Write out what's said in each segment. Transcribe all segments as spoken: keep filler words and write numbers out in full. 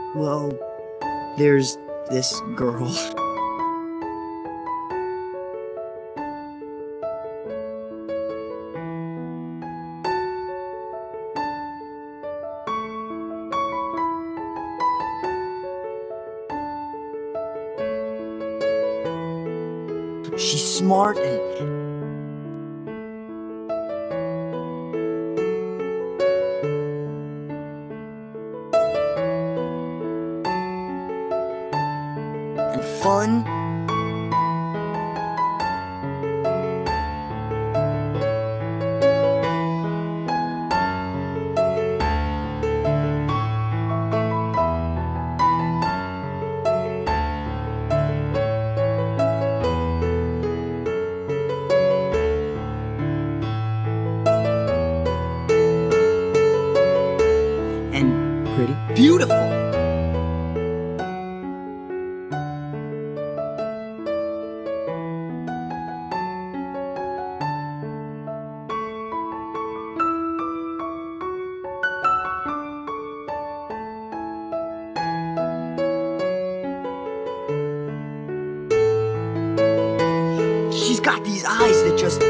Well, there's this girl. She's smart and... and fun. And pretty beautiful. She's got these eyes that just...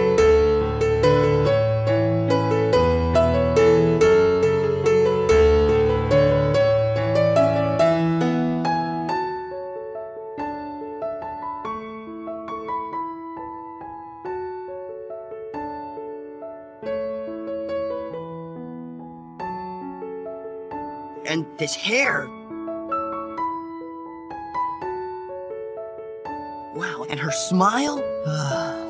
and this hair. Wow, and her smile?